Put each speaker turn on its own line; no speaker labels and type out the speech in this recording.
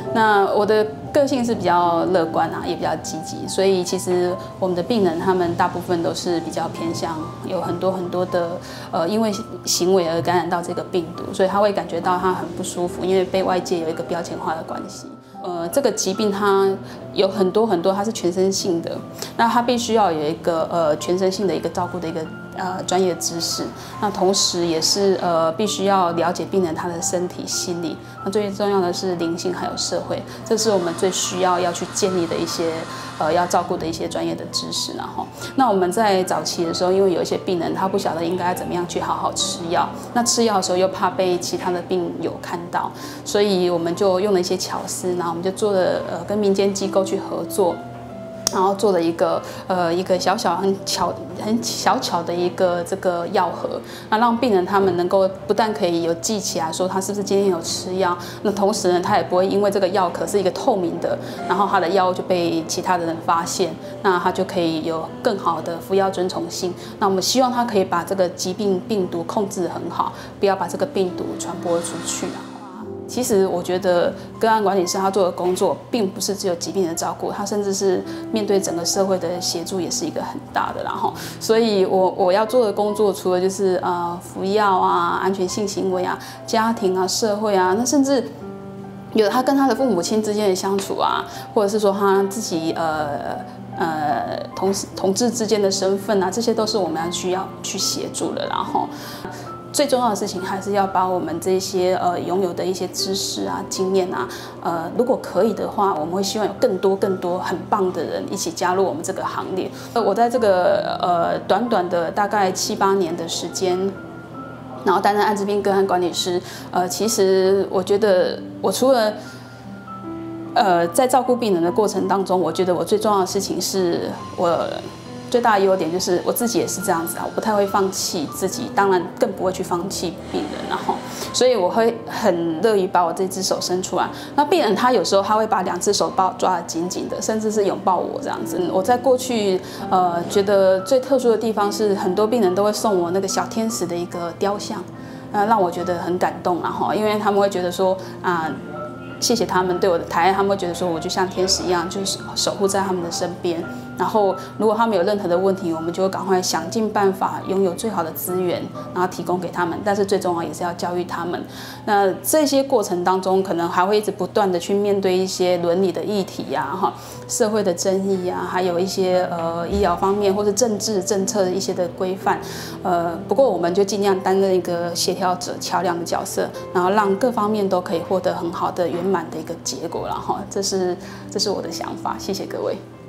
那我的个性是比较乐观啊，也比较积极，所以其实我们的病人他们大部分都是比较偏向有很多的因为行为而感染到这个病毒，所以他会感觉到他很不舒服，因为被外界有一个标签化的关系。这个疾病它有很多，它是全身性的，那它必须要有一个全身性的一个照顾的一个专业知识，那同时也是必须要了解病人他的身体、心理，那最重要的是灵性还有社会，这是我们最需要去建立的一些要照顾的一些专业的知识。然后，那我们在早期的时候，因为有一些病人他不晓得应该怎么样去好好吃药，那吃药的时候又怕被其他的病友看到，所以我们就用了一些巧思，然后我们就做了跟民间机构去合作。然后做了一个很小巧的一个这个药盒，那让病人他们能够不但可以有记起来说他是不是今天有吃药，那同时呢他也不会因为这个药壳是一个透明的，然后他的药物就被其他的人发现，那他就可以有更好的服药遵从性。那我们希望他可以把这个疾病病毒控制得很好，不要把这个病毒传播出去啊。其实我觉得个案管理师他做的工作，并不是只有疾病的照顾，他甚至是面对整个社会的协助，也是一个很大的。然后，所以我要做的工作，除了就是服药啊、安全性行为啊、家庭啊、社会啊，那甚至有他跟他的父母亲之间的相处啊，或者是说他自己同志之间的身份啊，这些都是我们需要去协助的。然后。最重要的事情还是要把我们这些拥有的一些知识啊、经验啊，如果可以的话，我们会希望有更多很棒的人一起加入我们这个行列。我在这个短短的大概7、8年的时间，然后担任艾滋病个案管理师，其实我觉得我除了在照顾病人的过程当中，我觉得我最重要的事情是我。最大的优点就是我自己也是这样子啊，我不太会放弃自己，当然更不会去放弃病人，然后，所以我会很乐于把我这只手伸出来。那病人他有时候他会把2只手抓得紧紧的，甚至是拥抱我这样子。我在过去觉得最特殊的地方是，很多病人都会送我那个小天使的一个雕像，让我觉得很感动，然后因为他们会觉得说谢谢他们对我的抬爱，他们会觉得说我就像天使一样，就是守护在他们的身边。然后，如果他们有任何的问题，我们就会赶快想尽办法，拥有最好的资源，然后提供给他们。但是最重要也是要教育他们。那这些过程当中，可能还会一直不断的去面对一些伦理的议题呀，社会的争议呀，还有一些医疗方面或是政治政策的一些的规范。不过我们就尽量担任一个协调者、桥梁的角色，然后让各方面都可以获得很好的圆满的一个结果。然后，这是我的想法。谢谢各位。